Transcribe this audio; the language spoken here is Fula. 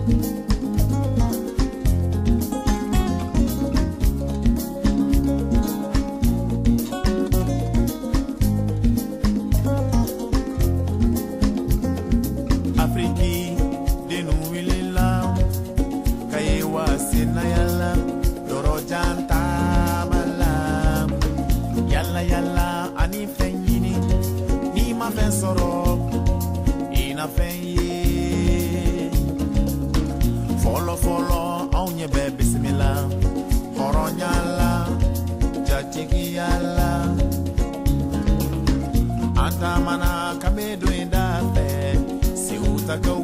Follow on your baby, Bismillah. Horonyala, Jatigiala. Antamana, Kamedo in that bed. See who's a go.